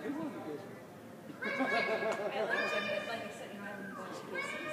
It was a good one. I like Jenny, but like I said, I haven't watched Casey.